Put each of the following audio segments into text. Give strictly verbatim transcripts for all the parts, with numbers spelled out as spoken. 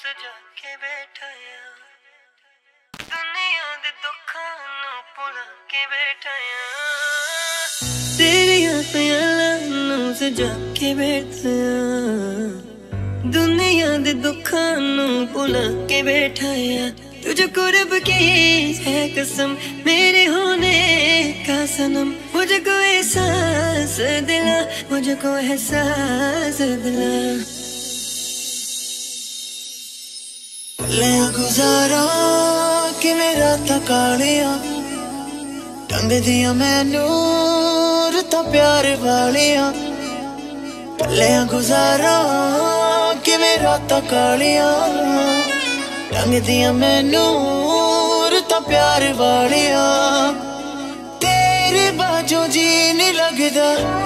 सजा के बैठा या दुनिया दे दुखां नू भुला के बैठा या तेरियां ख्यालां नू सजा के बैठा या दुनिया दे दुखां नू भुला के बैठा या तुझको रब की है कसम मेरे होने का सनम मुझको एहसास दिला मुझको एहसास दिला ले गुजारा कि मेरा तकालिया टंग दिया मैनू रुता प्यार वालिया ले गुजारा कि मेरा तकालिया टंग दिया मैनू रुता प्यार वालिया तेरे बाजों जी नहीं लगदा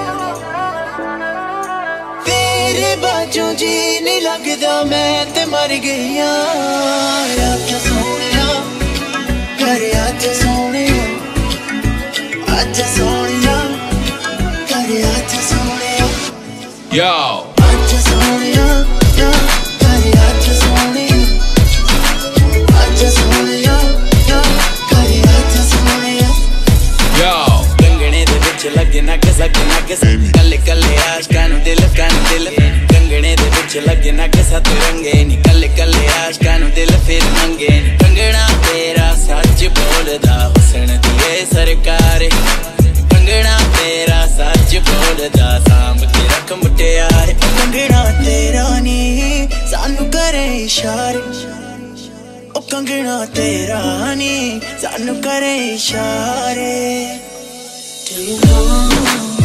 तेरे बाजों जी नहीं लगदा मैं ते मर गईया आजा सोनिया घर आजा सोनिया आजा सोनिया घर आजा सोनिया Yo आजा सोनिया घर आजा सोनिया आजा सोनिया घर आजा सोनिया Yo कंगने दे विच लगे ना किसा ना किसा कल्ले कल्ले आशिकां नू दिल कान दिल कंगने दे विच लगे ना किसा तू रंगे नी कल्ले कल्ले आशिकां नू दिल फिर मंगे कंगना तेरा सच बोलदा हुस्न दिए सरकार कंगना तेरा सच बोलदा सांभ के रख मुटियार कंगना तेरा नी सानू करे इशारे ओ कंगना तेरा नी सानू करे इशारे Do you know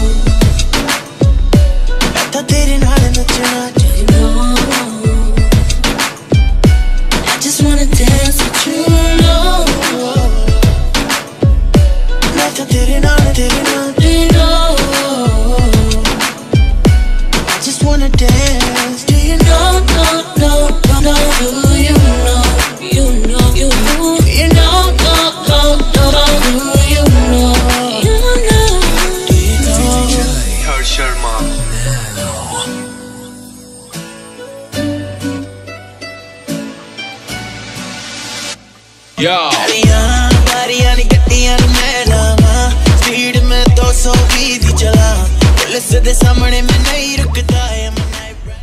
मैं तेरे नाल नचना Do you know I just wanna dance with you know मैं तेरे नाल तेरे नाल Do you know I just wanna dance Do you know no no no no Do you know you know you know you know no no no no Do you know Sharma Yo गाड़ियां बारियां नी गड्डियां नू मैं लावां speed में दो सौ बीस दी चला पुलिस दे सामने मैं नहीं